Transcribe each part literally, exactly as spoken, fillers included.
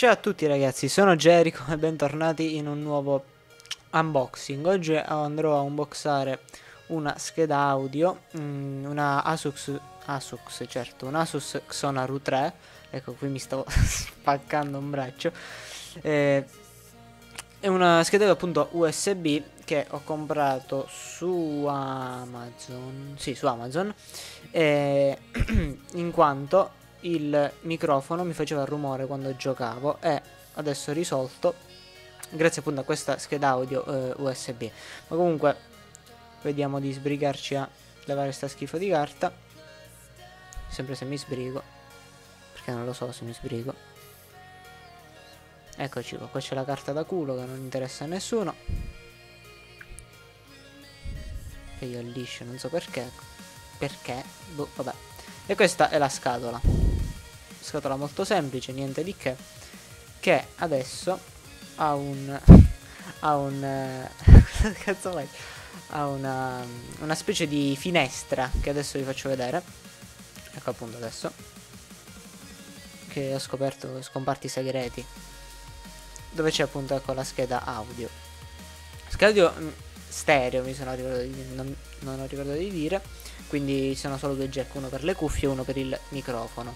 Ciao a tutti ragazzi, sono Jericho e bentornati in un nuovo unboxing. Oggi andrò a unboxare una scheda audio, mm, una Asus, Asus certo, un Asus Xonaru tre. Ecco, qui mi stavo spaccando un braccio. Eh, è una scheda appunto U S B che ho comprato su Amazon, sì, su Amazon, eh, in quanto il microfono mi faceva rumore quando giocavo e adesso è risolto grazie appunto a questa scheda audio eh, U S B. Ma comunque vediamo di sbrigarci a levare sta schifo di carta, sempre se mi sbrigo, perché non lo so se mi sbrigo. Eccoci qua, qua c'è la carta da culo che non interessa a nessuno, che io liscio, non so perché, perché, boh, vabbè. E questa è la scatola, scatola molto semplice, niente di che, che adesso ha un, ha un, eh, cosa cazzo vai? Ha una, una specie di finestra che adesso vi faccio vedere, ecco appunto adesso, che ho scoperto scomparti segreti, dove c'è appunto ecco la scheda audio, scheda audio stereo mi sono ricordato di, non, non ho ricordato di dire, quindi sono solo due jack, uno per le cuffie e uno per il microfono.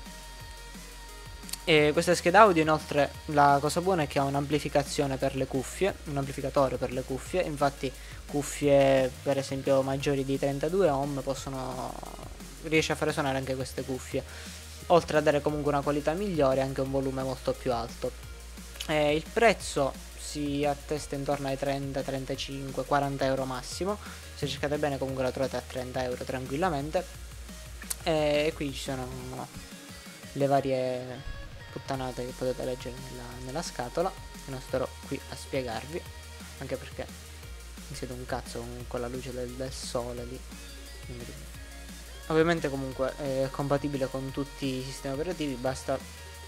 E questa scheda audio inoltre la cosa buona è che ha un'amplificazione per le cuffie, un amplificatore per le cuffie, infatti cuffie per esempio maggiori di trentadue ohm possono, riesce a fare suonare anche queste cuffie, oltre a dare comunque una qualità migliore e anche un volume molto più alto. E il prezzo si attesta intorno ai trenta, trentacinque, quaranta euro massimo, se cercate bene comunque la trovate a trenta euro tranquillamente. E qui ci sono le varie puttanate che potete leggere nella, nella scatola, che non starò qui a spiegarvi, anche perché mi siete un cazzo con, con la luce del, del sole lì. Ovviamente comunque è compatibile con tutti i sistemi operativi, basta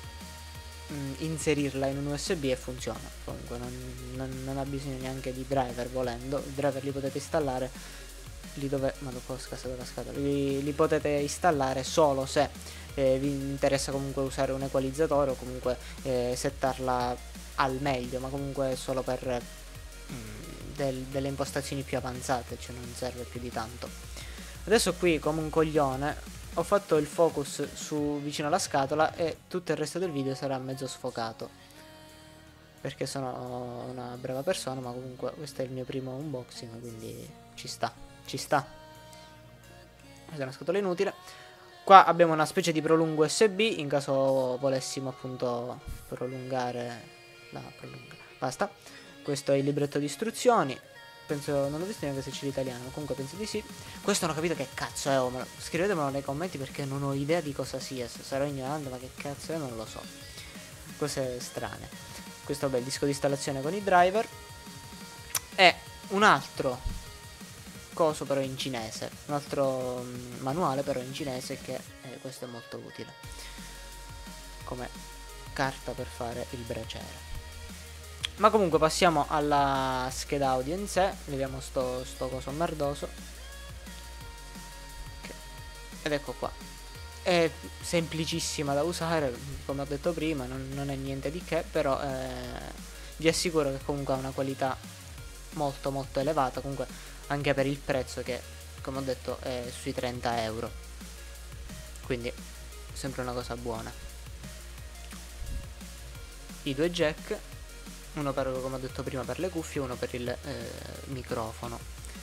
mh, inserirla in un U S B e funziona. Comunque non, non, non ha bisogno neanche di driver, volendo. I driver li potete installare lì dove, ma dopo ho scassato la scatola, li, li potete installare solo se eh, vi interessa comunque usare un equalizzatore o comunque eh, settarla al meglio, ma comunque solo per mm, del, delle impostazioni più avanzate, cioè non serve più di tanto. Adesso qui come un coglione ho fatto il focus su vicino alla scatola e tutto il resto del video sarà mezzo sfocato, perché sono una brava persona, ma comunque questo è il mio primo unboxing, quindi ci sta, ci sta. Questa è una scatola inutile. Qua abbiamo una specie di prolungo U S B, in caso volessimo appunto prolungare la prolunga. Basta. Questo è il libretto di istruzioni. Penso, non ho visto neanche se c'è l'italiano, comunque penso di sì. Questo non ho capito che cazzo è, oh, scrivetemelo nei commenti perché non ho idea di cosa sia, sarò ignorante, ma che cazzo è non lo so. Cose strane. Questo è il disco di installazione con i driver. E un altro coso però in cinese, un altro mm, manuale però in cinese, che eh, questo è molto utile come carta per fare il braciere. Ma comunque passiamo alla scheda audio in sé, leviamo sto, sto coso merdoso, okay. Ed ecco qua, è semplicissima da usare, come ho detto prima, non, non è niente di che, però eh, vi assicuro che comunque ha una qualità molto molto elevata, comunque anche per il prezzo che, come ho detto, è sui trenta euro, quindi sempre una cosa buona. I due jack, uno per, come ho detto prima, per le cuffie, uno per il eh, microfono.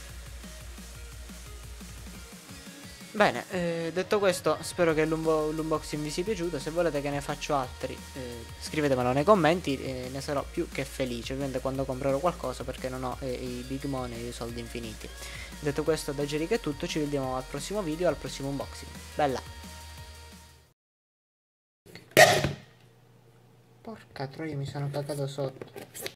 Bene, eh, detto questo, spero che l'unboxing vi sia piaciuto. Se volete che ne faccio altri, eh, scrivetemelo nei commenti, eh, ne sarò più che felice, ovviamente quando comprerò qualcosa, perché non ho eh, i big money e i soldi infiniti. Detto questo, da Jericho è tutto, ci vediamo al prossimo video, al prossimo unboxing. Bella! Porca troia, mi sono cagato sotto.